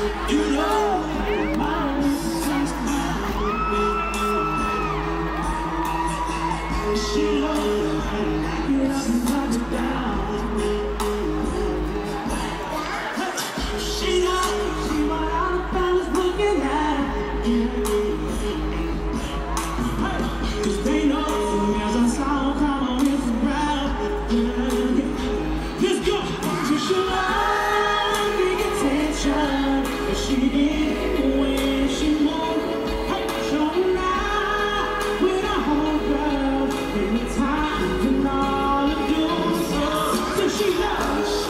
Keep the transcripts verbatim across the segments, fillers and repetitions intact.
You know. She loves you up and touch it down. She knows she what all the fellas looking at. Cause they know as I saw her come on Instagram. Let's go. She should love the attention that she did when she moved. Hey, showing out with a whole girl. Time and all to do so. So she loves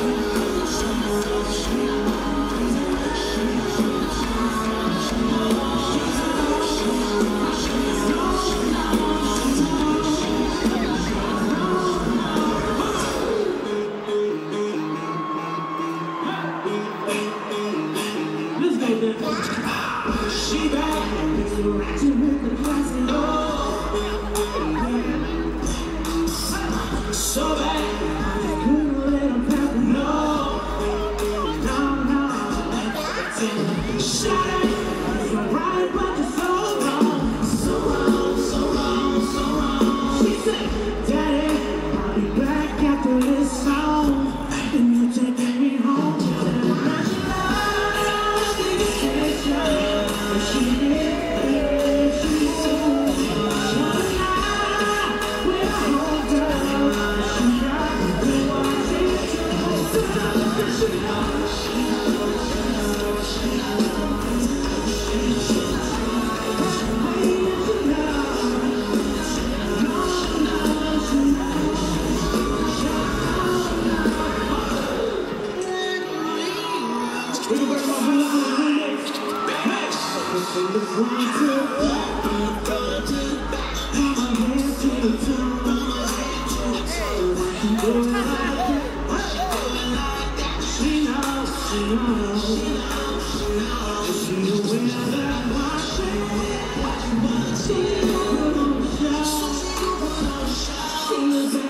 let's go there. She back, it's a ratchet with the classic love. So bad, I couldn't let him have no, no, no. Shut it, it's alright, but you're so wrong, so wrong, so wrong, so wrong. She said, Daddy, I'll be back after this song, and you're taking me home. And she loves the attention, but she did, she so shut up with a whole girl. She